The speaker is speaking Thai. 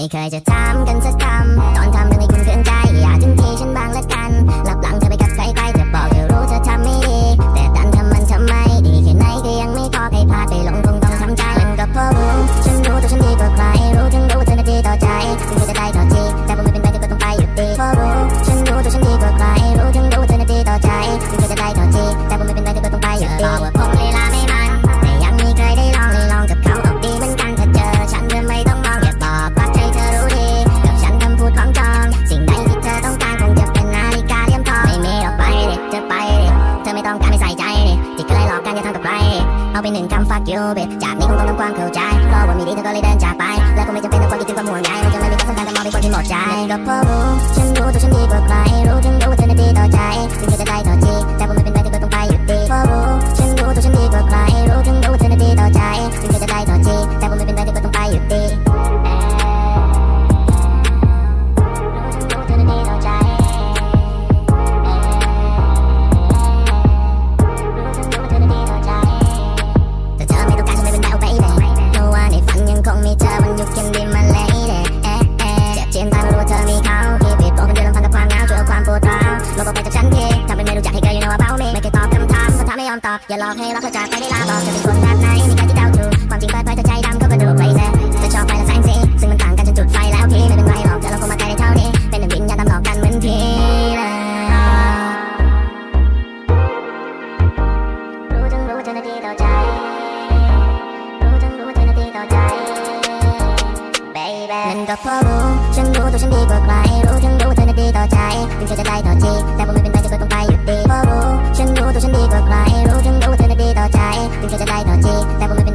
เคยจะถามกันสักคำตอนทำเรื่องให้คุณเกินใจอยากถึงที่ฉันบ้างละกันหลับหลังเธอไปกับใครๆจะบอกเธอรู้เธอทำไม่ดีแต่ดันทำมันทำไมดีแค่ไหนก็ยังไม่พอให้พลาดไปลงคงต้องทำใจมันก็เพราะรู้ฉันรู้ตัวฉันดีกว่าใครรู้ถึงรู้ว่าเธอน่ะดีต่อใจถึงเธอจะได้ต่อทีแต่ผมไม่เป็นไรเธอก็ต้องไปอยู่ดีเพราะรู้ฉันรู้ตัวฉันดีกว่าใครรู้ถึงรู้ว่าเธอน่ะดีต่อใจถึงเธอจะได้ต่อทีแต่ผมไม่เป็นไรเธอก็ต้องไปอยู่ดีบอกว่าผมลีลาไม่มันแต่ยังมีใครได้ลองเลยลองกับเขาออกดีเหมือนกันถ้าเจอฉันเธอไม่ต้องมองอย่าบอกว่าใจเธอรู้ดีกับฉันคำพูดของจองสิ่งใดที่เธอต้องการคงจะเป็นนาฬิกาเลี่ยมทองไม่มีออกไปดิเธอไปดิเธอไม่ต้องการไม่ใส่ใจดิที่เคยหลอกกันอย่าทำกับใครเอาไปหนึ่งคำ fuck you bitch จากนี้คงต้องทำความเข้าใจเพราะว่ามีดีเธอก็เลยเดินจากไปแล้วก็ไม่จำเป็นต้องคอยคิดถึงความห่วงใยมันจะไม่มีความสำคัญแต่มองเป็นคนที่หมดใจก็เพราะรู้ฉันรู้ตัวฉันดีกว่าใครรู้ถึงรู้ว่าเธอน่ะดีต่อใจถึงเธอจะได้ต่อทีแต่ผมไม่เป็นไรเธอก็ต้องไปอยู่ดีเพราะรู้ฉันรู้ตัวฉันดีกว่าใครรู้ถึงรู้ว่าเธอน่ะดีต่อใจถึงเธอจะได้ต่อทีแต่ผมไม่เป็นไรเธอก็ต้องไปอยู่ดีอย่าหลอกให้รักเธอจากไปได้ลาบอกเธอเป็นคนแบบไหนมีการที่เดาถูกความจริงเปิดเผยเธอใจดำเขาก็ดู crazy เธอชอบไฟและแสงสีซึ่งมันต่างกันจนจุดไฟแล้วพี่ไม่เป็นไรหรอกเธอเราคงมาไกลได้เท่านี้เป็นหนึ่งวิญญาณตามหลอกกันเหมือนพี่รู้ถึงรู้ว่าเธอน่ะดีต่อใจรู้ถึงรู้ว่าเธอน่ะดีต่อใจ baby นั่นก็เพราะรู้ฉันรู้ตัวฉันดีกว่าใครรู้ถึงรู้ว่าเธอน่ะดีต่อใจถึงเธอจะได้ต่อทีแต่ผมไม่เป็นไรเธอก็ต้องไปอยู่ดีเพราะรู้ฉันรู้ตัวฉันดีกว่าใครรู้ถึงรู้ว่าเธอน่ะดีต่อใจถึงเธอจะได้ต่อทีแต่ผมไม่เป็น